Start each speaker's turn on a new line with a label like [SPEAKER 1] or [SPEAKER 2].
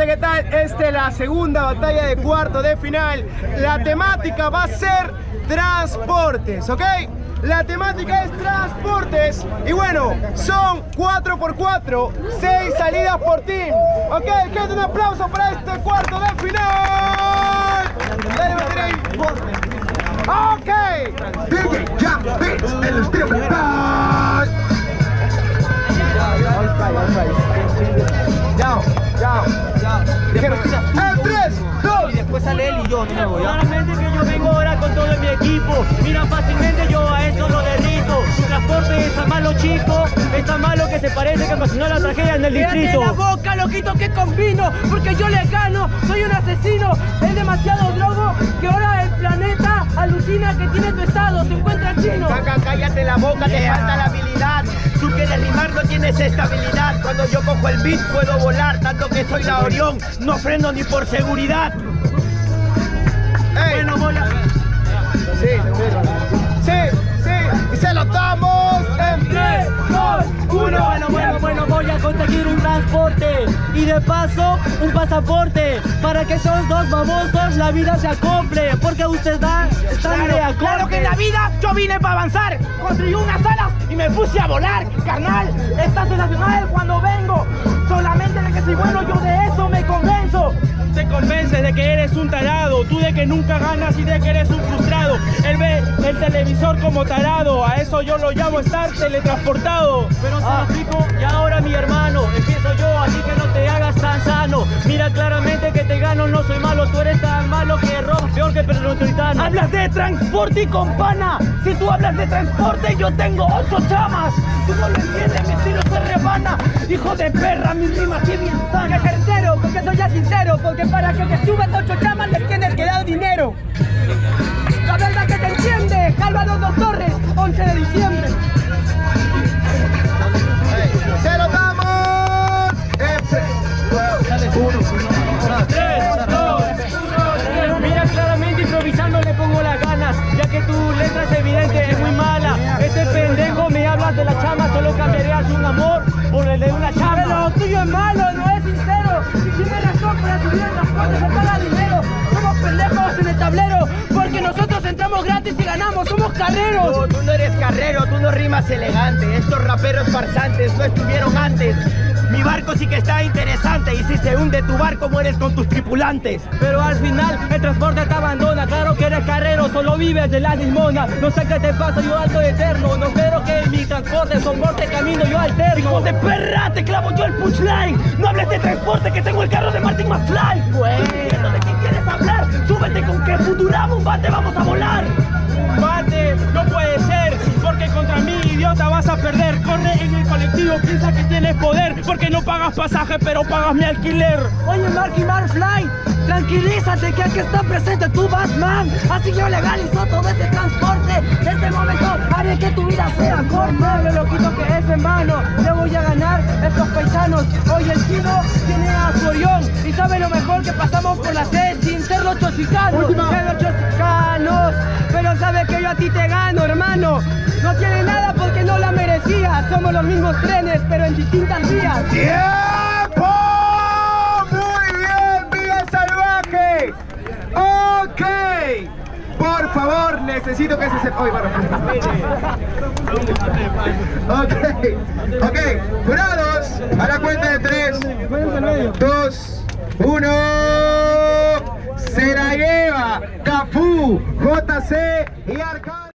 [SPEAKER 1] ¿qué tal? Esta es la segunda batalla de cuarto de final. La temática va a ser transportes, ¿ok? La temática es transportes. Y bueno, son 4x4, 6 salidas por team. ¿Ok? Quiero un aplauso para este cuarto de final. Dale, batería. Ok. DJ Jam Beats, el estilo mental. Chao. Dijeron, el 3, 2.
[SPEAKER 2] Y después sale él y yo, no me voy.
[SPEAKER 3] Claramente que yo vengo ahora con todo mi equipo. Mira, fácilmente yo a esto lo derrito. Su transporte está malo, chico. Está malo que se parece que ocasionó la tragedia en el distrito.
[SPEAKER 2] ¡Cállate la boca, loquito, que combino! Porque yo le gano, soy un asesino. Es demasiado drogo que ahora el planeta alucina que tiene tu estado. Se encuentra chino.
[SPEAKER 4] Cállate la boca, te falta la habilidad. Tú quieres rimar, no tienes estabilidad. Cuando yo cojo el beat puedo volar, tanto que soy la Orión. No freno ni por seguridad.
[SPEAKER 1] Hey.
[SPEAKER 4] Bueno, voy a...
[SPEAKER 1] Sí, y se lo damos en 3, 2, 1.
[SPEAKER 3] Bueno, voy a conseguir un transporte y de paso un pasaporte para que esos dos babosos la vida se acople, porque usted están de acorde.
[SPEAKER 4] Claro que en la vida yo vine para avanzar. Construí unas alas y me puse a volar. Carnal, está sensacional cuando vengo. Solamente de que soy bueno, yo de eso me convenzo.
[SPEAKER 3] Te convences de que eres un tarado, tú de que nunca ganas y de que eres un frustrado. Él ve el televisor como tarado, a eso yo lo llamo estar teletransportado. Pero se lo explico, y ahora mi hermano, empiezo yo, así que no te hagas tan sano. Mira claramente que te gano, no soy malo, tú eres tan malo que robas peor que peronotroitano.
[SPEAKER 4] Hablas de transporte y compana. Si tú hablas de transporte, yo tengo 8 chamas. Tú no lo entiendes, mi estilo se rebana. Hijo de perra, mi rima sí bien sana.
[SPEAKER 2] Porque certero, porque soy ya sincero, porque para que te subas 8 chamas les tienes que dar dinero. La verdad que te entiende, Álvaro Dos Torres, 11 de diciembre.
[SPEAKER 1] Se lo damos en 3,
[SPEAKER 3] 2, 1. Mira, claramente improvisando le pongo las ganas, ya que tu letra es evidente, es muy mala. Este pendejo me hablas de la chama, solo cambiarías un amor por el de una chama.
[SPEAKER 2] Pero lo tuyo es malo, no es sincero. Si tiene razón para subir el transporte se paga dinero. Somos pendejos en el tablero, porque nosotros entramos gratis y ganamos, somos carreros.
[SPEAKER 4] No, tú no eres carrero, tú no rimas elegante. Estos raperos farsantes no estuvieron antes. Mi barco sí que está interesante y si se hunde tu barco mueres con tus tripulantes.
[SPEAKER 3] Pero al final el transporte te abandona. Claro que eres carrero, solo vives de la limona. No sé qué te pasa, yo algo eterno. No espero que mi transporte soporte camino yo alterno.
[SPEAKER 4] ¡Hijo de perra! ¡Te clavo yo el punchline! ¡No hables de transporte, que tengo el carro de Martin McFly! Pues, entiendo de quién quieres hablar. ¡Súbete con que Futurama un bate vamos a volar!
[SPEAKER 3] Bate, no puede ser, porque contra mí, idiota, vas a perder. Corre en el colectivo, piensa que tienes poder, porque no pagas pasaje, pero pagas mi alquiler.
[SPEAKER 2] Oye, Marky Marfly, tranquilízate que aquí está presente tu Batman. Así yo legalizo todo este transporte. De este momento haré que tu vida sea corta. Lo loquito que es, hermano, le voy a ganar estos paisanos. Oye, el chino tiene a su Orión y sabe lo mejor que pasamos por la C sin ser los chosicanos. Pero sabe que yo a ti te gano, hermano. No tiene nada porque no la merecía. Somos los mismos trenes, pero en distintas vías.
[SPEAKER 1] ¡Tiempo! Muy bien, Vía Salvaje. Ok. Por favor, necesito que se... Oye, bueno. Ok, jurados, a la cuenta de 3, 2, 1. Se la lleva Cafú, JC y Arcán.